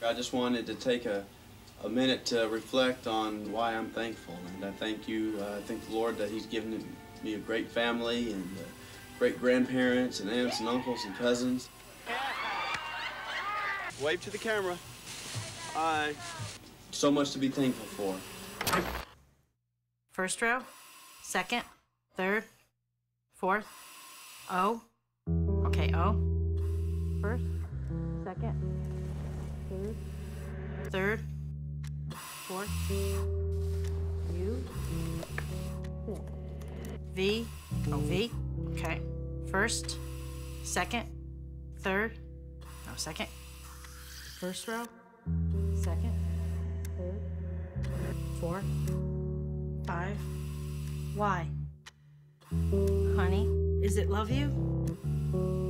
I just wanted to take a minute to reflect on why I'm thankful. And I thank you, I thank the Lord that He's given me a great family and great grandparents and aunts and uncles and cousins. Wave to the camera. Hi. So much to be thankful for. First row, second, third, fourth, O. Okay, O. First, second, third, fourth, U, V, oh, V, okay. First, second, third, no, second. First row, second, third, fourth, 5, Y. Honey, is it love you?